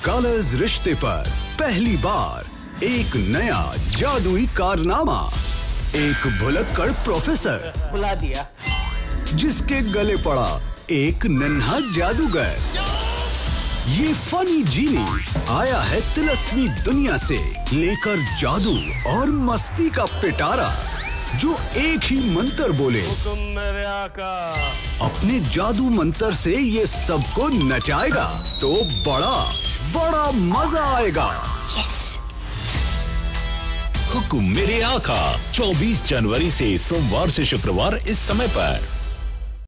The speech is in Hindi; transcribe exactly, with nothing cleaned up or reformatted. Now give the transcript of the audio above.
कलर्स रिश्ते पर पहली बार एक नया जादुई कारनामा, एक भुलक्कड़ प्रोफेसर बुला दिया जिसके गले पड़ा एक नन्हा जादूगर। ये फनी जीनी आया है तिलस्मी दुनिया से लेकर जादू और मस्ती का पिटारा, जो एक ही मंत्र बोले, हुकुम मेरे आका। अपने जादू मंत्र से ये सबको नचाएगा तो बड़ा बड़ा मजा आएगा। यस। हुकुम मेरे आका चौबीस जनवरी से सोमवार से शुक्रवार इस समय पर।